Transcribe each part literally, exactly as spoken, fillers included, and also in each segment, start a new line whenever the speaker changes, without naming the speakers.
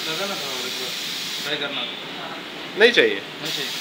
लगाना था और एक बार ट्राई करना।
नहीं चाहिए,
नहीं चाहिए।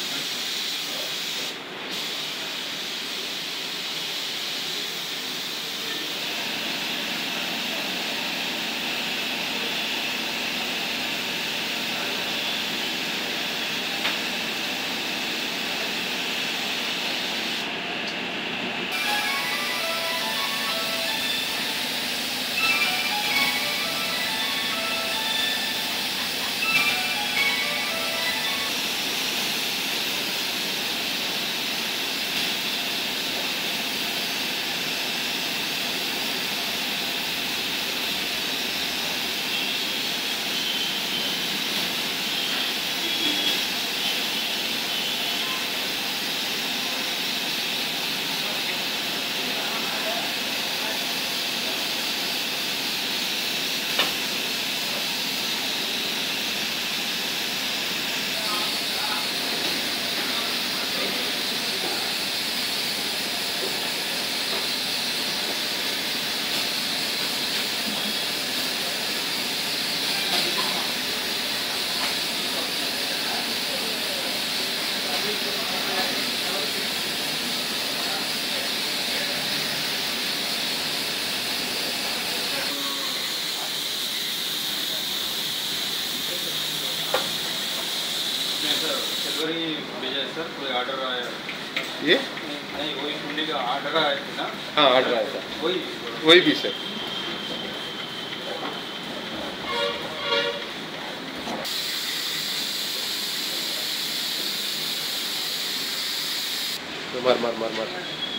फरवरी भेजा है सर, कोई ऑर्डर आया?
ये
नहीं, वही कुंडी का ऑर्डर आया था ना?
हाँ ऑर्डर आया था,
वही
वही भी सर। मार मार मार मार